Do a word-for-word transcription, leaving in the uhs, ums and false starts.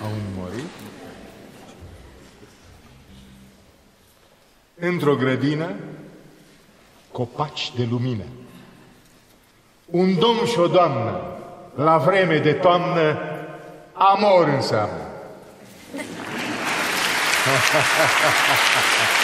au înmorit. Într-o grădină, copaci de lumină. Un domn și o doamnă, la vreme de toamnă, amor înseamnă.